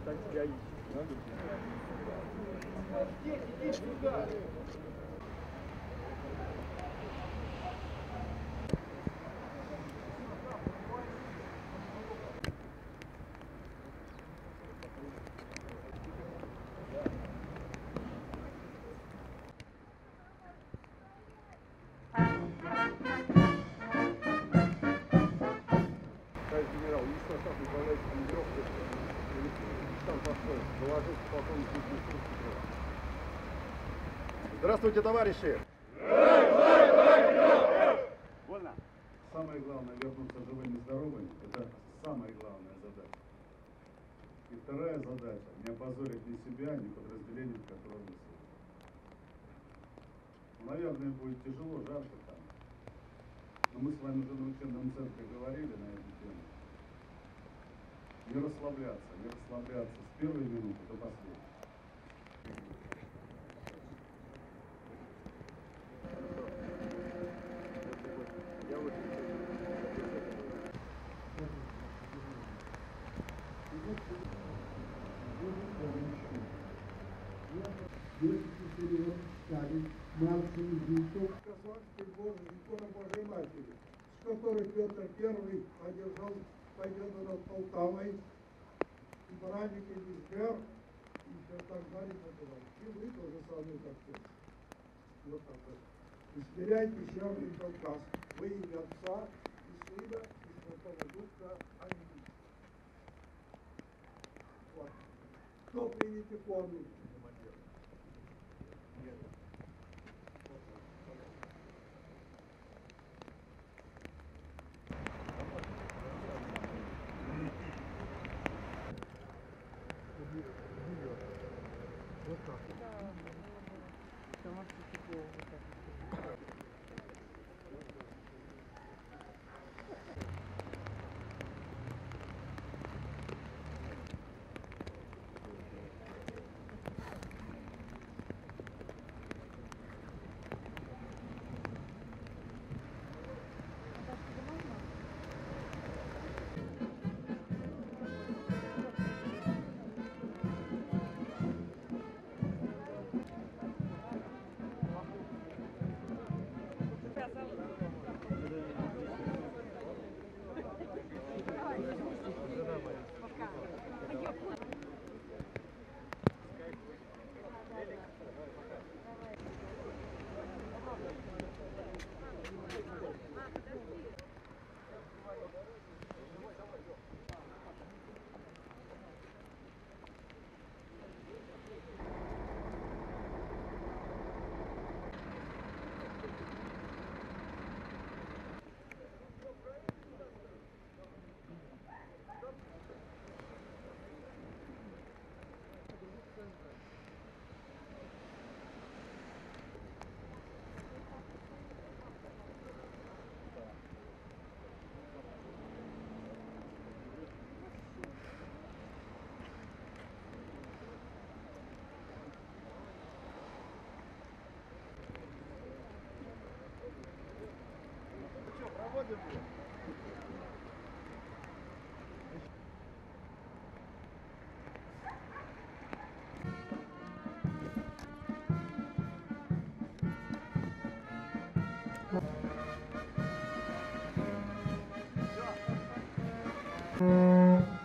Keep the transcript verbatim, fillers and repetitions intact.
так тебя ищет. Иди сюда! Генерал, есть состав Николаевич Кондеров, там построен, доложился полковник Кузьмич. Здравствуйте, товарищи! Вольно! Самое главное — вернуться живыми и здоровыми. Это самая главная задача. И вторая задача — не опозорить ни себя, ни подразделение, в котором вы служите. Наверное, будет тяжело, жарко там. Но мы с вами уже на учебном центре говорили на эту тему. Не расслабляться, не расслабляться с первой минуты до последней. Казанской икона Божьей Матери, с которой Петр Первый одержал победу над Полтавой, и бранники Низбер, и все так далее, и так далее. И вы тоже самое как Петр. Вот так вот. Измеряйте Северный Кавказ во имя Отца и Сына и Святого Духа. Аминь. Вот. Кто примет икону? Вот так. Да, потому что тепло вот так. Thank you.